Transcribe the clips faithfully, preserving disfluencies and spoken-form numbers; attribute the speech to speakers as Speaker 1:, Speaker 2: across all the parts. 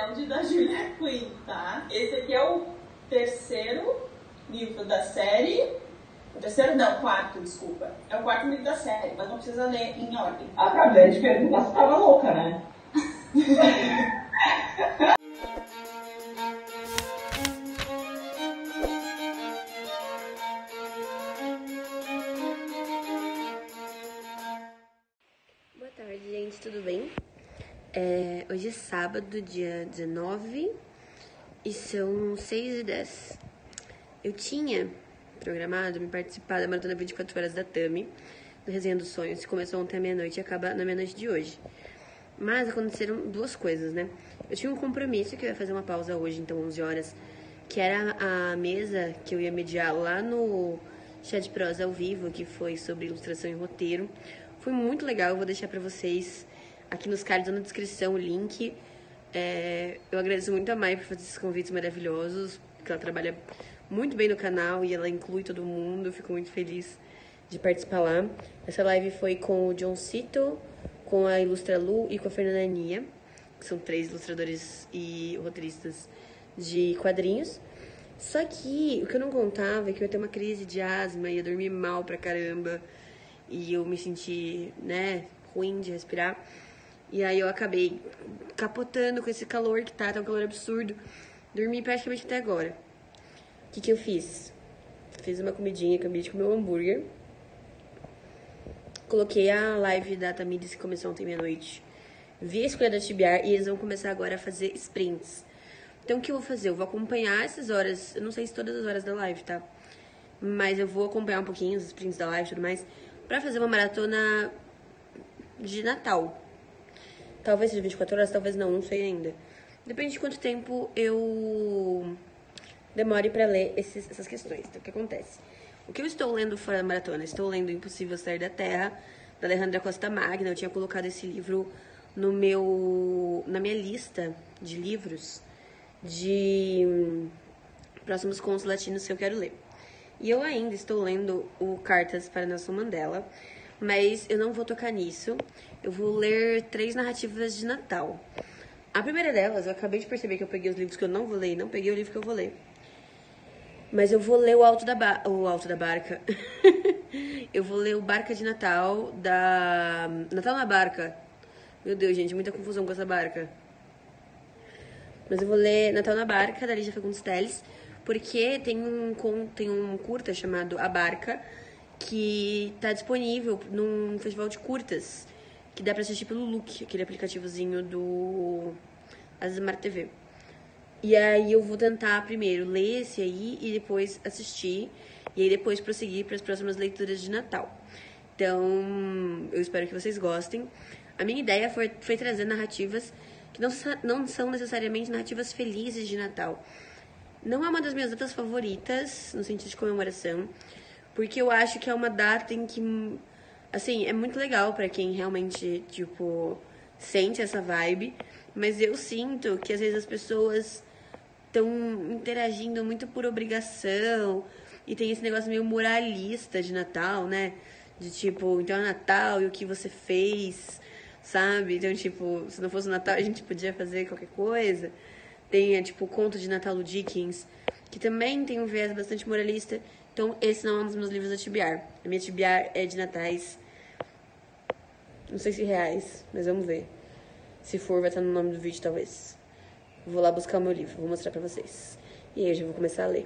Speaker 1: Rebelde, da Julia Quinn, tá? Esse aqui é o terceiro livro da série. O terceiro não, quarto, desculpa. É o quarto livro da série, mas não precisa ler em ordem.
Speaker 2: Acabei de perguntar se tava louca, né?
Speaker 3: Boa tarde, gente, tudo bem? É, hoje é sábado, dia dezenove, e são seis e dez. Eu tinha programado me participar da Maratona vinte e quatro horas da Tami, do Resenha dos Sonhos, que começou ontem à meia-noite e acaba na meia-noite de hoje. Mas aconteceram duas coisas, né? Eu tinha um compromisso que eu ia fazer uma pausa hoje, então onze horas, que era a mesa que eu ia mediar lá no Chá de Prosa ao vivo, que foi sobre ilustração e roteiro. Foi muito legal, eu vou deixar pra vocês aqui nos cards, na descrição, o link. É, eu agradeço muito a Mai por fazer esses convites maravilhosos, porque ela trabalha muito bem no canal e ela inclui todo mundo. Eu fico muito feliz de participar lá. Essa live foi com o John Cito, com a Ilustra Lu e com a Fernanda Nia, que são três ilustradores e roteiristas de quadrinhos. Só que o que eu não contava é que eu ia ter uma crise de asma, ia dormir mal pra caramba, e eu me senti, né, ruim de respirar. E aí eu acabei capotando com esse calor que tá, tá um calor absurdo. Dormi praticamente até agora. O que que eu fiz? Fiz uma comidinha, acabei de comer um hambúrguer. Coloquei a live da Tamires, que começou ontem meia-noite. Vi a escolha da Tibiar e eles vão começar agora a fazer sprints. Então o que eu vou fazer? Eu vou acompanhar essas horas, eu não sei se todas as horas da live, tá? Mas eu vou acompanhar um pouquinho os sprints da live e tudo mais, pra fazer uma maratona de Natal. Talvez seja vinte e quatro horas, talvez não, não sei ainda. Depende de quanto tempo eu demore pra ler esses, essas questões. Então, o que acontece? O que eu estou lendo fora da maratona? Estou lendo Impossível Sair da Terra, da Alejandra Costa Magna. Eu tinha colocado esse livro no meu, na minha lista de livros de hum, próximos contos latinos que eu quero ler. E eu ainda estou lendo o Cartas para Nelson Mandela, mas eu não vou tocar nisso. Eu vou ler três narrativas de Natal. A primeira delas, eu acabei de perceber que eu peguei os livros que eu não vou ler e não peguei o livro que eu vou ler. Mas eu vou ler o Alto da, ba... o Alto da Barca. Eu vou ler o Barca de Natal, da... Natal na Barca. Meu Deus, gente, muita confusão com essa barca. Mas eu vou ler Natal na Barca, da Lígia Fagundes Telles, porque tem um, tem um curta chamado A Barca, que tá disponível num festival de curtas, que dá pra assistir pelo Look, aquele aplicativozinho do a Smart T V. E aí eu vou tentar primeiro ler esse aí e depois assistir, e aí depois prosseguir para as próximas leituras de Natal. Então, eu espero que vocês gostem. A minha ideia foi, foi trazer narrativas que não, não são necessariamente narrativas felizes de Natal. Não é uma das minhas datas favoritas, no sentido de comemoração, porque eu acho que é uma data em que, assim, é muito legal pra quem realmente, tipo, sente essa vibe, mas eu sinto que às vezes as pessoas estão interagindo muito por obrigação, e tem esse negócio meio moralista de Natal, né? De tipo, então é Natal e o que você fez, sabe? Então, tipo, se não fosse Natal a gente podia fazer qualquer coisa. Tem, é, tipo, o Conto de Natal do Dickens, que também tem um viés bastante moralista. Então, esse não é um dos meus livros da Tibiar. A minha Tibiar é de natais, não sei se reais, mas vamos ver. Se for, vai estar no nome do vídeo, talvez. Vou lá buscar o meu livro, vou mostrar pra vocês. E aí eu já vou começar a ler.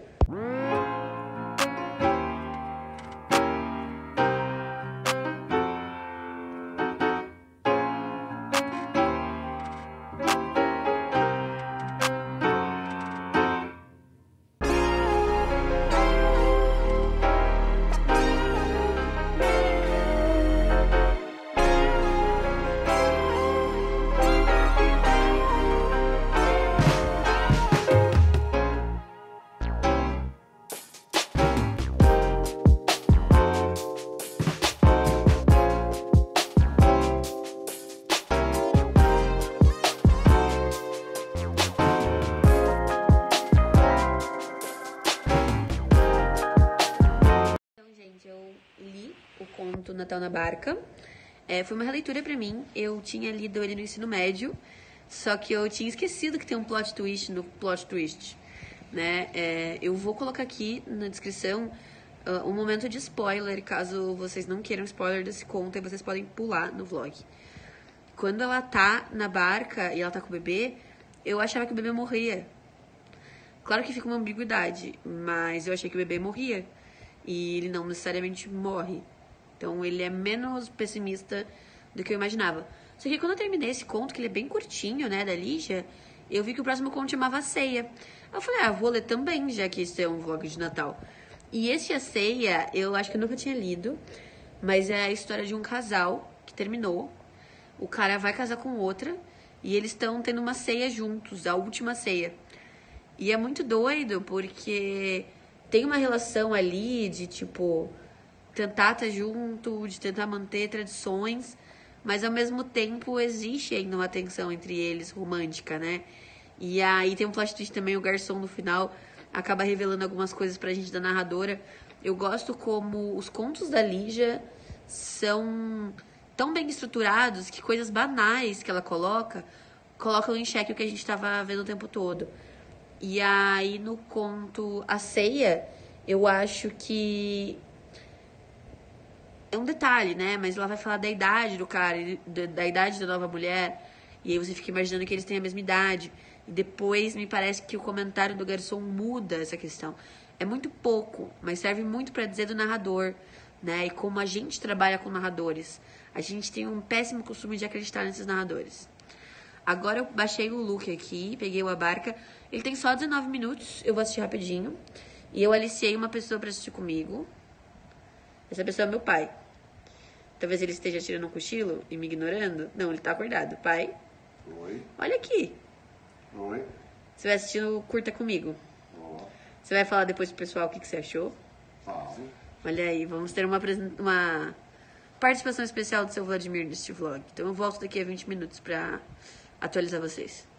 Speaker 3: Natal na Barca. É, foi uma releitura pra mim. Eu tinha lido ele no ensino médio, Só que eu tinha esquecido que tem um plot twist no plot twist, né? É, eu vou colocar aqui na descrição uh, um momento de spoiler, caso vocês não queiram spoiler desse conto, e vocês podem pular no vlog. Quando ela tá na barca e ela tá com o bebê, eu achava que o bebê morria. Claro que fica uma ambiguidade, mas eu achei que o bebê morria. E ele não necessariamente morre. Então ele é menos pessimista do que eu imaginava. Só que quando eu terminei esse conto, que ele é bem curtinho, né, da Lígia, eu vi que o próximo conto chamava A Ceia. Eu falei, ah, vou ler também, já que isso é um vlog de Natal. E esse A Ceia, eu acho que eu nunca tinha lido, mas é a história de um casal que terminou. O cara vai casar com outra e eles estão tendo uma ceia juntos, a última ceia. E é muito doido, porque tem uma relação ali de, tipo, tentar estar junto, de tentar manter tradições, mas ao mesmo tempo existe ainda uma tensão entre eles, romântica, né? E aí tem um plot twist também, o garçom no final acaba revelando algumas coisas pra gente da narradora. Eu gosto como os contos da Lígia são tão bem estruturados que coisas banais que ela coloca, colocam em xeque o que a gente tava vendo o tempo todo. E aí no conto A Ceia, eu acho que é um detalhe, né? Mas ela vai falar da idade do cara, da, da idade da nova mulher. E aí você fica imaginando que eles têm a mesma idade. E depois me parece que o comentário do garçom muda essa questão. É muito pouco, mas serve muito pra dizer do narrador, né? E como a gente trabalha com narradores. A gente tem um péssimo costume de acreditar nesses narradores. Agora eu baixei o look aqui, peguei o A Barca. Ele tem só dezenove minutos, eu vou assistir rapidinho. E eu aliciei uma pessoa pra assistir comigo. Essa pessoa é meu pai. Talvez ele esteja tirando um cochilo e me ignorando. Não, ele tá acordado. Pai?
Speaker 4: Oi.
Speaker 3: Olha aqui.
Speaker 4: Oi.
Speaker 3: Você vai assistindo Curta comigo.
Speaker 4: Ó.
Speaker 3: Você vai falar depois pro pessoal o que, que você achou.
Speaker 4: Falo.
Speaker 3: Olha aí, vamos ter uma, uma participação especial do seu Vladimir neste vlog. Então eu volto daqui a vinte minutos pra atualizar vocês.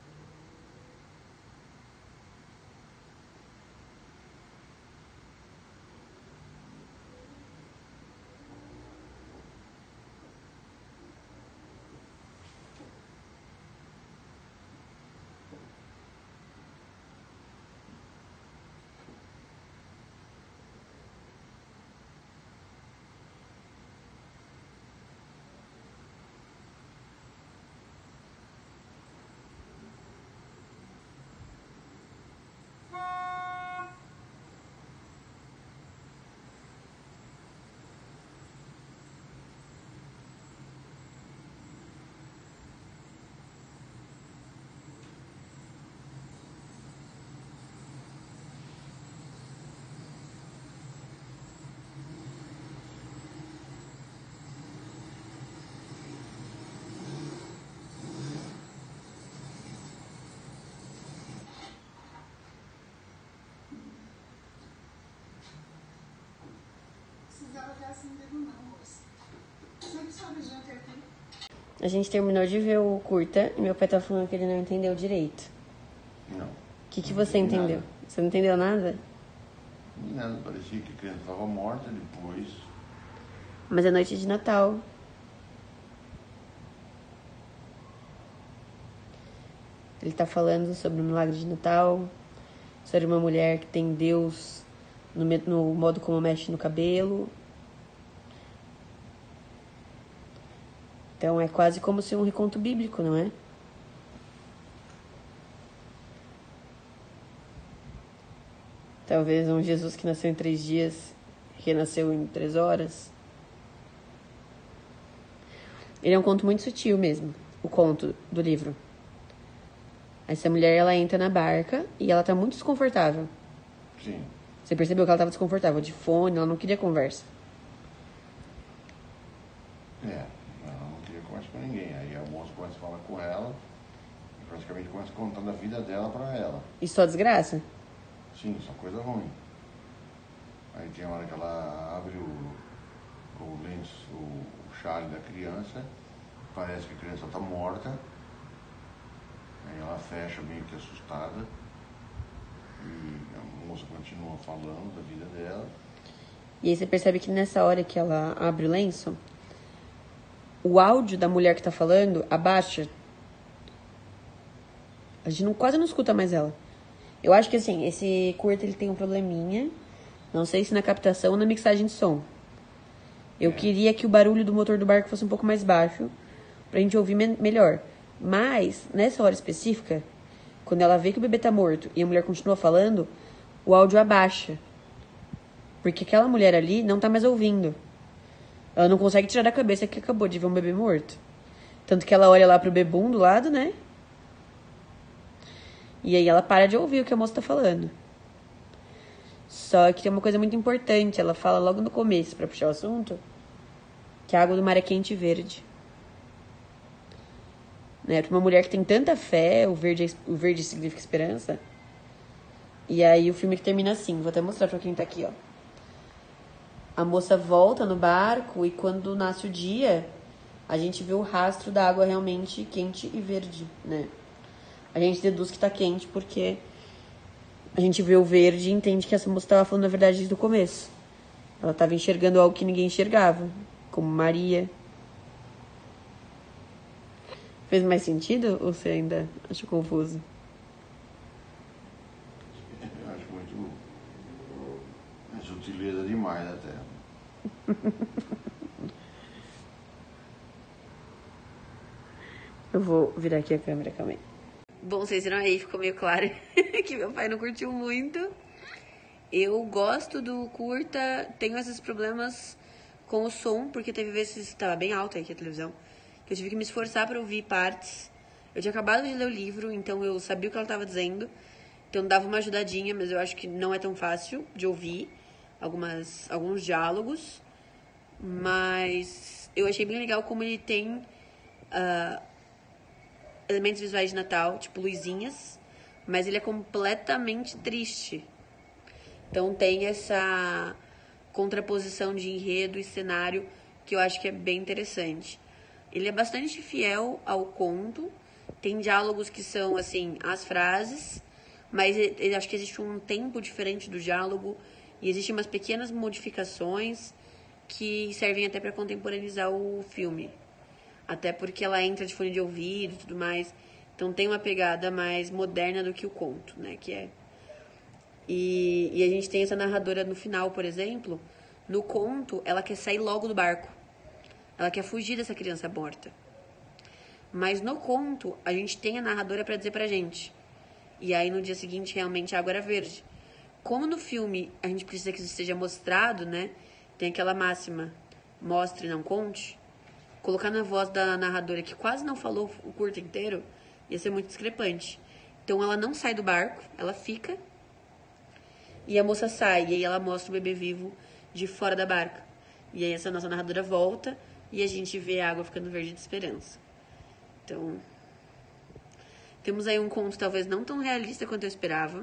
Speaker 3: A gente terminou de ver o curta e meu pai tá falando que ele não entendeu direito.
Speaker 4: Não.
Speaker 3: O que, que você entendeu?
Speaker 4: Nada.
Speaker 3: Você não entendeu nada?
Speaker 4: Nada, parecia que a criança estava morta depois.
Speaker 3: Mas é noite de Natal. Ele tá falando sobre o milagre de Natal, sobre uma mulher que tem Deus no, no modo como mexe no cabelo. Então é quase como se um reconto bíblico, não é? Talvez um Jesus que nasceu em três dias, renasceu em três horas. Ele é um conto muito sutil mesmo, o conto do livro. Essa mulher, ela entra na barca e ela tá muito desconfortável.
Speaker 4: Sim.
Speaker 3: Você percebeu que ela tava desconfortável, de fone, ela não queria conversa.
Speaker 4: É, ela não queria conversar com ninguém. Aí a moça começa a falar com ela e praticamente começa contando a vida dela pra ela.
Speaker 3: E só desgraça?
Speaker 4: Sim, só coisa ruim. Aí tem a hora que ela abre o, o lenço, o chale da criança, parece que a criança tá morta. Aí ela fecha meio que assustada e a moça continua falando da vida dela.
Speaker 3: E aí você percebe que nessa hora que ela abre o lenço, o áudio da mulher que tá falando abaixa. A gente não, quase não escuta mais ela. Eu acho que, assim, esse curta, ele tem um probleminha. Não sei se na captação ou na mixagem de som. Eu queria que o barulho do motor do barco fosse um pouco mais baixo, pra gente ouvir me- melhor. Mas, nessa hora específica, quando ela vê que o bebê tá morto e a mulher continua falando, o áudio abaixa. Porque aquela mulher ali não tá mais ouvindo. Ela não consegue tirar da cabeça que acabou de ver um bebê morto. Tanto que ela olha lá pro bebum do lado, né? E aí ela para de ouvir o que a moça tá falando. Só que tem uma coisa muito importante. Ela fala logo no começo, pra puxar o assunto, que a água do mar é quente e verde. Né? Pra uma mulher que tem tanta fé, o verde, é- o verde significa esperança. E aí o filme que termina assim. Vou até mostrar pra quem tá aqui, ó. A moça volta no barco e quando nasce o dia, a gente vê o rastro da água realmente quente e verde, né? A gente deduz que tá quente porque a gente vê o verde e entende que essa moça tava falando a verdade desde o começo. Ela tava enxergando algo que ninguém enxergava, como Maria. Fez mais sentido ou você ainda acha confuso?
Speaker 4: Eu acho muito. É sutileza demais até.
Speaker 3: Eu vou virar aqui a câmera, calma aí. Bom, vocês viram aí, ficou meio claro que meu pai não curtiu muito. Eu gosto do curta, tenho esses problemas com o som, porque teve vezes que estava bem alto aí aqui a televisão, que eu tive que me esforçar para ouvir partes. Eu tinha acabado de ler o livro, então eu sabia o que ela estava dizendo, então dava uma ajudadinha, mas eu acho que não é tão fácil de ouvir algumas, alguns diálogos. Mas eu achei bem legal como ele tem ah, elementos visuais de Natal, tipo luzinhas, mas ele é completamente triste. Então tem essa contraposição de enredo e cenário que eu acho que é bem interessante. Ele é bastante fiel ao conto, tem diálogos que são, assim, as frases, mas eu acho que existe um tempo diferente do diálogo e existem umas pequenas modificações que servem até para contemporaneizar o filme. Até porque ela entra de fone de ouvido e tudo mais. Então tem uma pegada mais moderna do que o conto, né? Que é... E, e a gente tem essa narradora no final, por exemplo. No conto, ela quer sair logo do barco. Ela quer fugir dessa criança morta. Mas no conto, a gente tem a narradora para dizer pra gente. E aí no dia seguinte, realmente, a água era verde. Como no filme a gente precisa que isso seja mostrado, né? Tem aquela máxima, mostre, não conte. Colocar na voz da narradora, que quase não falou o curto inteiro, ia ser muito discrepante. Então ela não sai do barco, ela fica. E a moça sai, e aí ela mostra o bebê vivo de fora da barca. E aí essa nossa narradora volta, e a gente vê a água ficando verde de esperança. Então, temos aí um conto talvez não tão realista quanto eu esperava,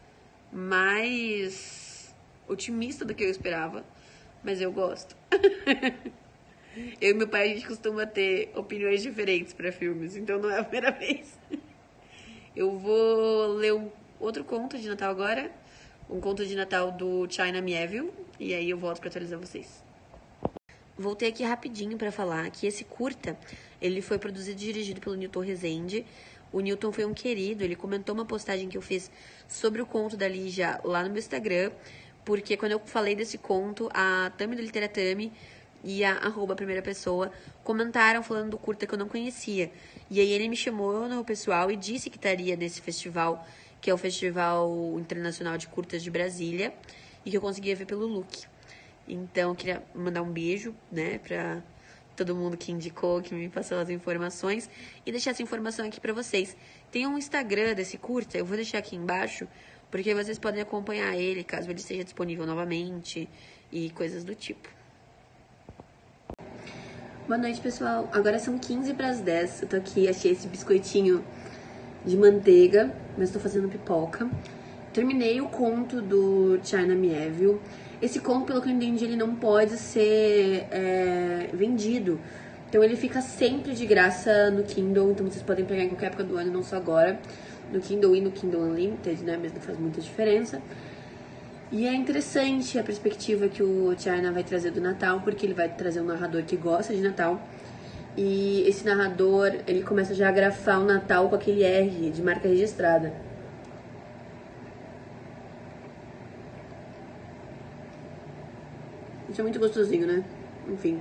Speaker 3: mais otimista do que eu esperava, mas eu gosto. Eu e meu pai, a gente costuma ter opiniões diferentes para filmes, então não é a primeira vez. Eu vou ler um outro conto de Natal agora, um conto de Natal do China Miéville, e aí eu volto para atualizar vocês. Voltei aqui rapidinho para falar que esse curta, ele foi produzido e dirigido pelo Newton Rezende. O Newton foi um querido, ele comentou uma postagem que eu fiz sobre o conto da Lígia lá no meu Instagram, porque quando eu falei desse conto, a Tami do Literatami e a arroba primeira pessoa comentaram falando do curta que eu não conhecia. E aí ele me chamou no pessoal e disse que estaria nesse festival, que é o Festival Internacional de Curtas de Brasília, e que eu conseguia ver pelo Look. Então, eu queria mandar um beijo, né, pra todo mundo que indicou, que me passou as informações, e deixar essa informação aqui pra vocês. Tem um Instagram desse curta, eu vou deixar aqui embaixo, porque vocês podem acompanhar ele, caso ele esteja disponível novamente, e coisas do tipo. Boa noite, pessoal. Agora são quinze para as dez. Eu tô aqui, achei esse biscoitinho de manteiga, mas tô fazendo pipoca. Terminei o conto do China Miéville. Esse conto, pelo que eu entendi, ele não pode ser é, vendido. Então ele fica sempre de graça no Kindle. Então vocês podem pegar em qualquer época do ano, não só agora. No Kindle e no Kindle Unlimited, né? Mas não faz muita diferença. E é interessante a perspectiva que o China vai trazer do Natal, porque ele vai trazer um narrador que gosta de Natal. E esse narrador, ele começa já a grafar o Natal com aquele R de marca registrada. Isso é muito gostosinho, né? Enfim.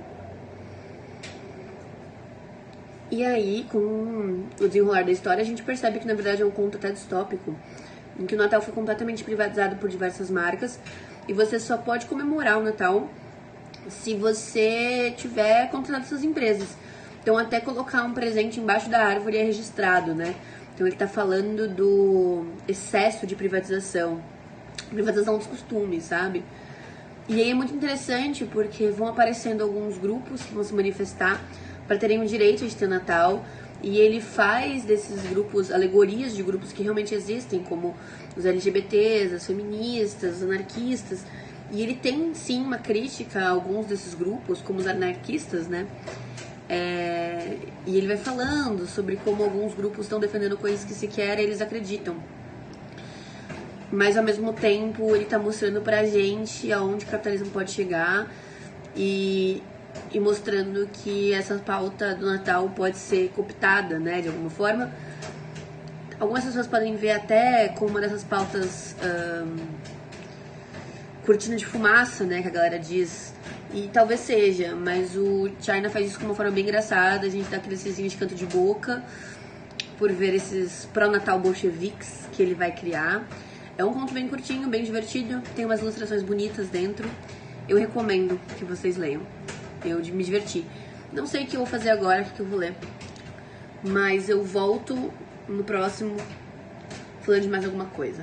Speaker 3: E aí, com o desenrolar da história, a gente percebe que, na verdade, é um conto até distópico, em que o Natal foi completamente privatizado por diversas marcas, e você só pode comemorar o Natal se você tiver contratado essas empresas. Então, até colocar um presente embaixo da árvore é registrado, né? Então, ele tá falando do excesso de privatização, privatização dos costumes, sabe? E aí é muito interessante porque vão aparecendo alguns grupos que vão se manifestar para terem o direito de ter Natal, e ele faz desses grupos alegorias de grupos que realmente existem, como os L G B Ts, as feministas, os anarquistas, e ele tem sim uma crítica a alguns desses grupos, como os anarquistas, né? É... E ele vai falando sobre como alguns grupos estão defendendo coisas que sequer eles acreditam. Mas ao mesmo tempo ele tá mostrando pra gente aonde o capitalismo pode chegar e, e mostrando que essa pauta do Natal pode ser cooptada, né, de alguma forma. Algumas pessoas podem ver até como uma dessas pautas um, cortina de fumaça, né, que a galera diz. E talvez seja, mas o China faz isso de uma forma bem engraçada. A gente dá aquele risinho de canto de boca por ver esses pró-natal bolcheviques que ele vai criar. É um conto bem curtinho, bem divertido, tem umas ilustrações bonitas dentro. Eu recomendo que vocês leiam. Eu me diverti. Não sei o que eu vou fazer agora, o que eu vou ler. Mas eu volto no próximo falando de mais alguma coisa.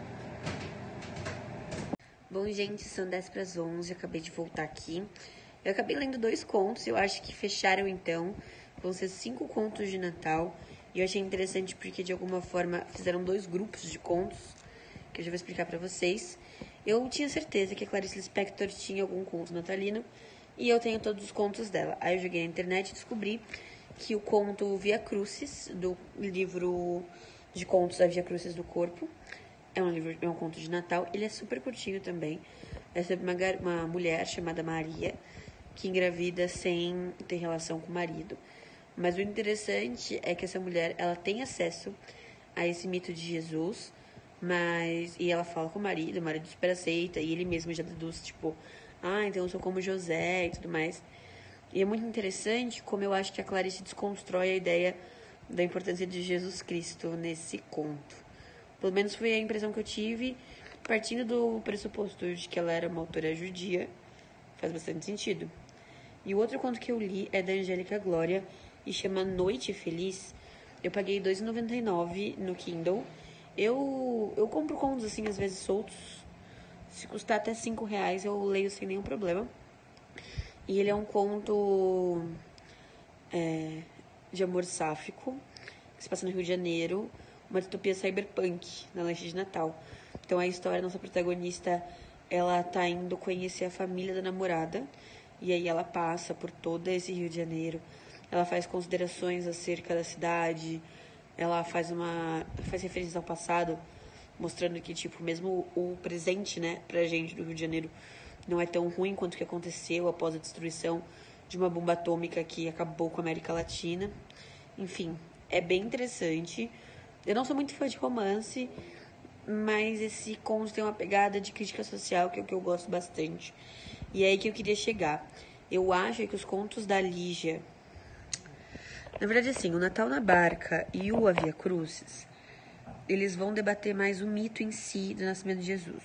Speaker 3: Bom, gente, são dez para as onze, acabei de voltar aqui. Eu acabei lendo dois contos, eu acho que fecharam então. Vão ser cinco contos de Natal. E eu achei interessante porque, de alguma forma, fizeram dois grupos de contos, que eu já vou explicar pra vocês. Eu tinha certeza que a Clarice Lispector tinha algum conto natalino, e eu tenho todos os contos dela. Aí eu joguei na internet e descobri que o conto Via Crucis, do livro de contos A Via Crucis do Corpo, é um livro, é um conto de Natal. Ele é super curtinho também. É sobre uma, uma mulher chamada Maria, que engravida sem ter relação com o marido. Mas o interessante é que essa mulher, ela tem acesso a esse mito de Jesus, mas, e ela fala com o marido, o marido super aceita, e ele mesmo já deduz, tipo, ah, então eu sou como José e tudo mais. E é muito interessante como eu acho que a Clarice desconstrói a ideia da importância de Jesus Cristo nesse conto. Pelo menos foi a impressão que eu tive, partindo do pressuposto de que ela era uma autora judia, faz bastante sentido. E o outro conto que eu li é da Angélica Glória e chama Noite Feliz. Eu paguei dois reais e noventa e nove centavos no Kindle. Eu, eu compro contos assim, às vezes soltos. Se custar até cinco reais, eu leio sem nenhum problema. E ele é um conto é, de amor sáfico, que se passa no Rio de Janeiro, uma distopia cyberpunk, na noite de Natal. Então a história, a nossa protagonista, ela tá indo conhecer a família da namorada, e aí ela passa por todo esse Rio de Janeiro. Ela faz considerações acerca da cidade, ela faz uma faz referências ao passado, mostrando que, tipo, mesmo o presente, né, pra gente do Rio de Janeiro não é tão ruim quanto o que aconteceu após a destruição de uma bomba atômica que acabou com a América Latina. Enfim, é bem interessante. Eu não sou muito fã de romance, mas esse conto tem uma pegada de crítica social, que é o que eu gosto bastante. E é aí que eu queria chegar. Eu acho que os contos da Lígia... Na verdade, assim, o Natal na Barca e o A Via Crucis, eles vão debater mais o mito em si do nascimento de Jesus,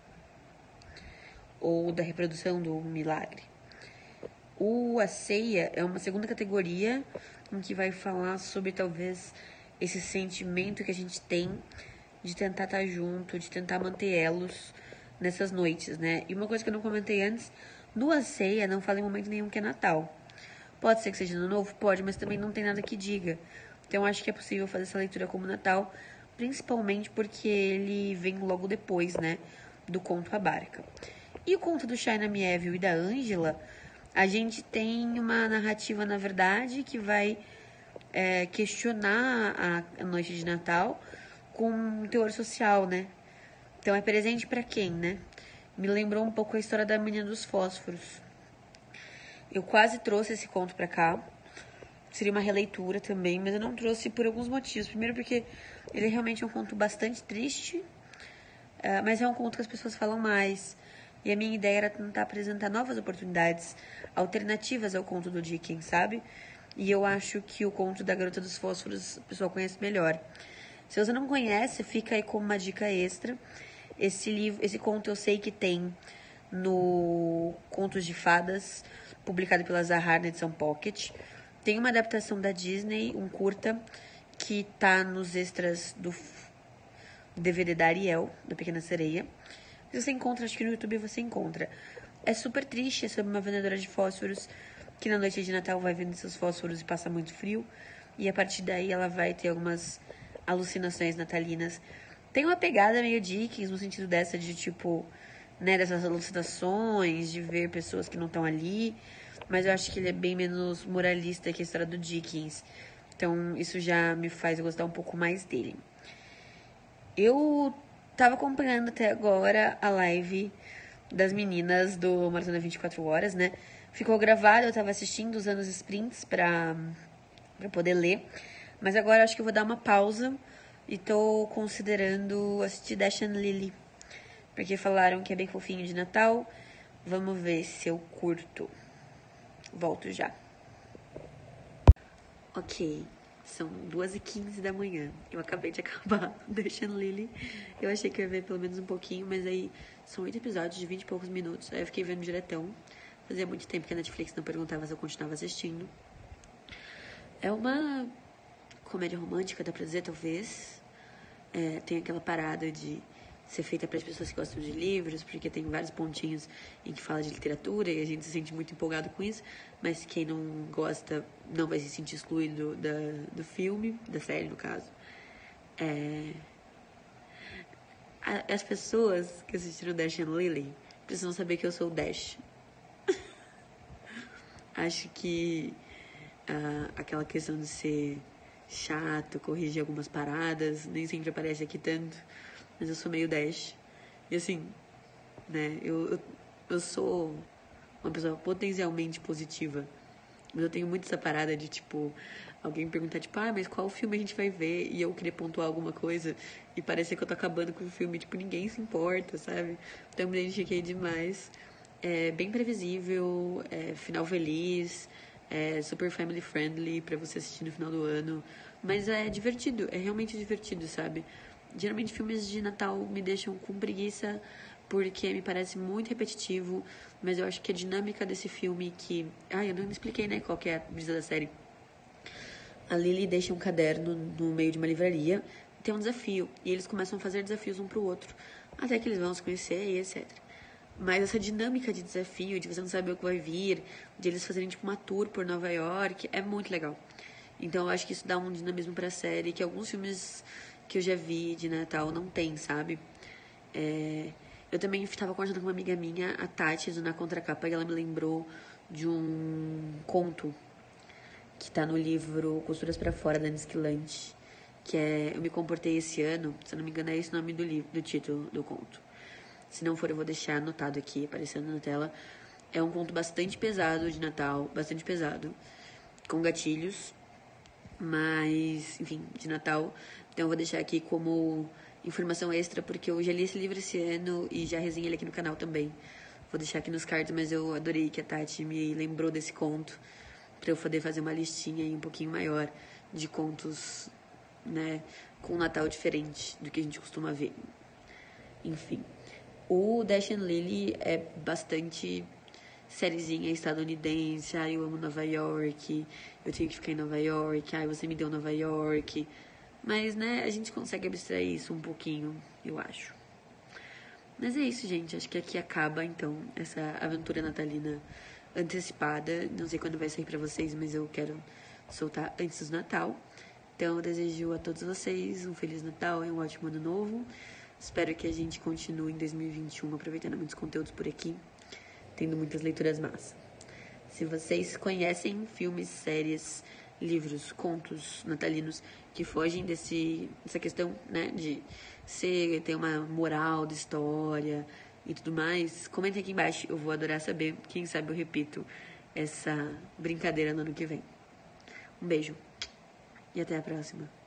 Speaker 3: ou da reprodução do milagre. O A Ceia é uma segunda categoria em que vai falar sobre, talvez, esse sentimento que a gente tem de tentar estar junto, de tentar manter elos nessas noites, né? E uma coisa que eu não comentei antes, no A Ceia não fala em momento nenhum que é Natal. Pode ser que seja ano novo? Pode, mas também não tem nada que diga. Então, acho que é possível fazer essa leitura como Natal, principalmente porque ele vem logo depois, né, do conto A Barca. E o conto do China Miéville e da Ângela, a gente tem uma narrativa, na verdade, que vai é, questionar a, a noite de Natal com um teor social, né? Então, é presente pra quem, né? Me lembrou um pouco a história da Menina dos Fósforos. Eu quase trouxe esse conto pra cá, seria uma releitura também, mas eu não trouxe por alguns motivos. Primeiro porque ele é realmente um conto bastante triste, uh, mas é um conto que as pessoas falam mais. E a minha ideia era tentar apresentar novas oportunidades, alternativas ao conto do Dickens, sabe? E eu acho que o conto da Garota dos Fósforos o pessoal conhece melhor. Se você não conhece, fica aí como uma dica extra. Esse livro, esse conto eu sei que tem no Contos de Fadas, publicado pela Zahar na edição Pocket. Tem uma adaptação da Disney, um curta, que tá nos extras do D V D da Ariel, da Pequena Sereia. Se você encontra, acho que no YouTube você encontra. É super triste, é sobre uma vendedora de fósforos que na noite de Natal vai vender seus fósforos e passa muito frio. E a partir daí ela vai ter algumas alucinações natalinas. Tem uma pegada meio Dickens, no sentido dessa de tipo, né, dessas alucinações, de ver pessoas que não estão ali. Mas eu acho que ele é bem menos moralista que a história do Dickens. Então isso já me faz gostar um pouco mais dele. Eu tava acompanhando até agora a live das meninas do Maratona vinte e quatro horas, né? Ficou gravado, eu tava assistindo, usando os sprints pra, pra poder ler. Mas agora acho que eu vou dar uma pausa e tô considerando assistir Dash and Lily. Porque falaram que é bem fofinho de Natal. Vamos ver se eu curto. Volto já. Ok. São duas e quinze da manhã. Eu acabei de acabar Dash and Lily. Eu achei que eu ia ver pelo menos um pouquinho, mas aí são oito episódios de vinte e poucos minutos. Aí eu fiquei vendo diretão. Fazia muito tempo que a Netflix não perguntava se eu continuava assistindo. É uma comédia romântica, dá pra dizer, talvez. É, tem aquela parada de ser feita para as pessoas que gostam de livros, porque tem vários pontinhos em que fala de literatura e a gente se sente muito empolgado com isso, mas quem não gosta não vai se sentir excluído da, do filme, da série no caso. É... As pessoas que assistiram Dash and Lily precisam saber que eu sou o Dash. Acho que uh, aquela questão de ser chato, corrigir algumas paradas, nem sempre aparece aqui tanto. Mas eu sou meio Dash. E assim, né, eu, eu, eu sou uma pessoa potencialmente positiva. Mas eu tenho muito essa parada de, tipo, alguém me perguntar, tipo, ah, mas qual filme a gente vai ver? E eu querer pontuar alguma coisa e parecer que eu tô acabando com o filme. Tipo, ninguém se importa, sabe? Então eu me identifiquei demais. É bem previsível, é final feliz, é super family friendly pra você assistir no final do ano. Mas é divertido, é realmente divertido, sabe? Geralmente filmes de Natal me deixam com preguiça porque me parece muito repetitivo, mas eu acho que a dinâmica desse filme que... Ah, eu não me expliquei, né, qual que é a brisa da série. A Lily deixa um caderno no meio de uma livraria, tem um desafio, e eles começam a fazer desafios um pro outro, até que eles vão se conhecer e etcétera. Mas essa dinâmica de desafio, de você não saber o que vai vir, de eles fazerem tipo uma tour por Nova York, é muito legal. Então eu acho que isso dá um dinamismo pra série que alguns filmes que eu já vi de Natal não tem, sabe? É... Eu também estava conversando com uma amiga minha, a Tati, do Na Contracapa, e ela me lembrou de um conto que tá no livro Costuras pra Fora, da Ana Esquilante, que é Eu Me Comportei Esse Ano. Se eu não me engano, é esse o nome do, livro, do título do conto. Se não for, eu vou deixar anotado aqui, aparecendo na tela. É um conto bastante pesado de Natal, bastante pesado, com gatilhos, mas, enfim, de Natal. Então eu vou deixar aqui como informação extra, porque eu já li esse livro esse ano e já resenhei ele aqui no canal também. Vou deixar aqui nos cards, mas eu adorei que a Tati me lembrou desse conto, pra eu poder fazer uma listinha aí um pouquinho maior de contos, né, com um Natal diferente do que a gente costuma ver. Enfim, o Dash and Lily é bastante sériezinha estadunidense. Ai, eu amo Nova York, eu tenho que ficar em Nova York, ai, você me deu Nova York. Mas, né, a gente consegue abstrair isso um pouquinho, eu acho. Mas é isso, gente. Acho que aqui acaba, então, essa aventura natalina antecipada. Não sei quando vai sair pra vocês, mas eu quero soltar antes do Natal. Então, eu desejo a todos vocês um Feliz Natal e um ótimo Ano Novo. Espero que a gente continue em dois mil e vinte e um aproveitando muitos conteúdos por aqui, tendo muitas leituras massas. Se vocês conhecem filmes, séries, livros, contos natalinos que fogem desse, dessa questão, né, de ser, ter uma moral de história e tudo mais, comentem aqui embaixo. Eu vou adorar saber. Quem sabe eu repito essa brincadeira no ano que vem. Um beijo. E até a próxima.